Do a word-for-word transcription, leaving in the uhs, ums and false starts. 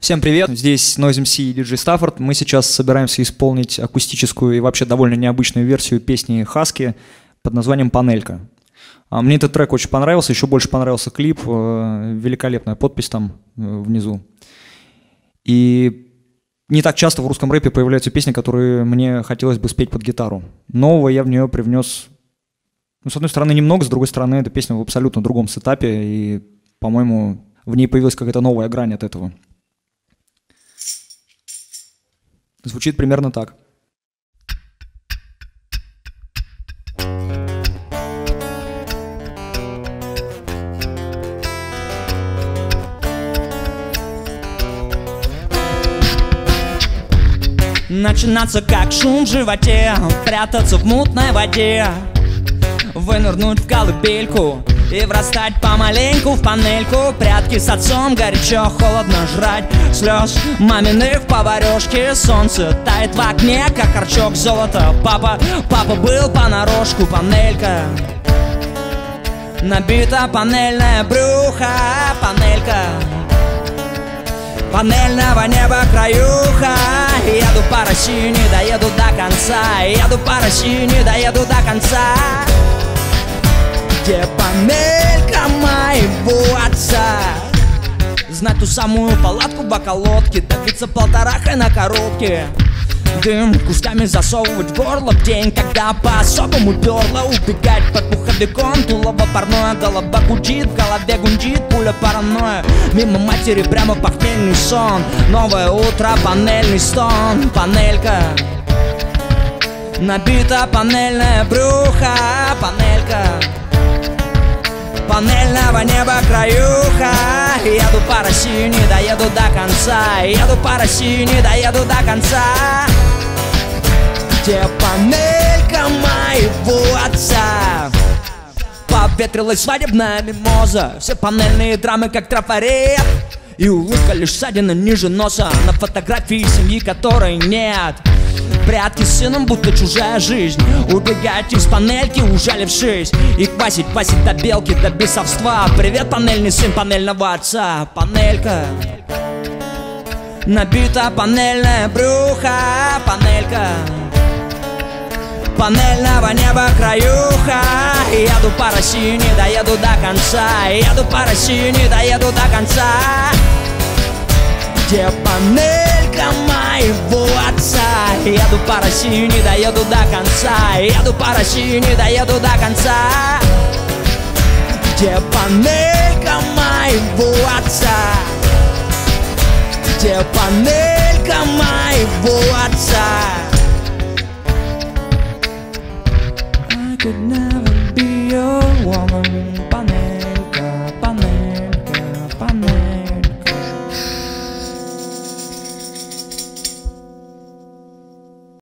Всем привет, здесь Noise эм си и диджей Stafford. Мы сейчас собираемся исполнить акустическую и вообще довольно необычную версию песни Хаски под названием «Панелька». Мне этот трек очень понравился, еще больше понравился клип, великолепная подпись там внизу. И не так часто в русском рэпе появляются песни, которые мне хотелось бы спеть под гитару. Нового я в нее привнес, ну, с одной стороны, немного, с другой стороны, эта песня в абсолютно другом сетапе, и, по-моему, в ней появилась какая-то новая грань от этого. Звучит примерно так. Начинаться как шум в животе, прятаться в мутной воде, вынырнуть в колыбельку и врастать помаленьку в панельку. Прятки с отцом, горячо, холодно жрать слез маминых поварешки. Солнце тает в окне, как корчок золота. Папа, папа был понарошку. Панелька, набита панельное брюхо. Панелька, панельного неба краюха. Еду по России, не доеду до конца. Еду по России, не доеду до конца. Где панелька моего отца? Знать ту самую палатку в околотке, добиться полторахой на коробке. Дым кусками засовывать в горло в день, когда по-особому перло. Убегать под пуховиком, тулово парное, голова гудит, в голове гундит, пуля паранойя. Мимо матери прямо похмельный сон. Новое утро, панельный стон. Панелька, набита панельное брюхо. Панелька, панельного неба краюха. Еду по России, не доеду до конца. Еду по России, не доеду до конца. Где панелька моего отца? Поветрилась свадебная мимоза, все панельные драмы как трафарет. И улыбка лишь ссадина ниже носа на фотографии семьи, которой нет. Прятки с сыном, будто чужая жизнь. Убегать из панельки, ужалившись. И квасить, квасить до белки, до бесовства. Привет, панельный сын панельного отца. Панелька, набита панельное брюхо. Панелька, панельного неба краюха. Еду по России, не доеду до конца. Еду по России, не доеду до конца. Где панелька моего отца? Еду по России, не доеду до конца. Еду по России, не доеду до конца. Где панелька моего отца? Где панелька моего отца? I could not